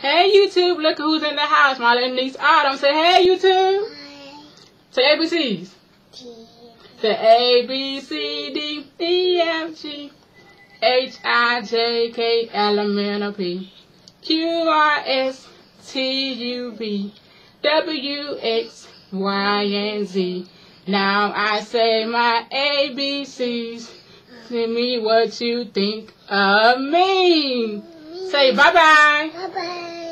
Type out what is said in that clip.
Hey YouTube, look who's in the house. My little niece Autumn. Say hey YouTube. Say ABCs. Say A, B, C, D, E, F, G, H, I, J, K, L, M, N, O, P, Q, R, S, T, U, V, W, X, Y, and Z. Now I say my ABCs. Tell me what you think of me. Say bye-bye. Bye-bye.